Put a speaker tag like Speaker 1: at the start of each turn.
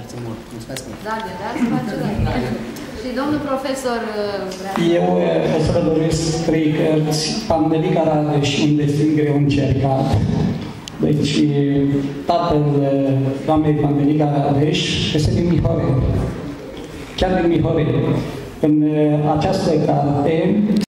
Speaker 1: foarte mult. Mulțumesc mult.
Speaker 2: Da, de asta face la Și domnul profesor...
Speaker 3: Eu o să vă doresc 3 cărți. Pandelica Radeș, un destin greu încercat. Deci, tatăl doamnei Pandelica Radeș este din Mihorel. Chiar din Mihorel. În această carte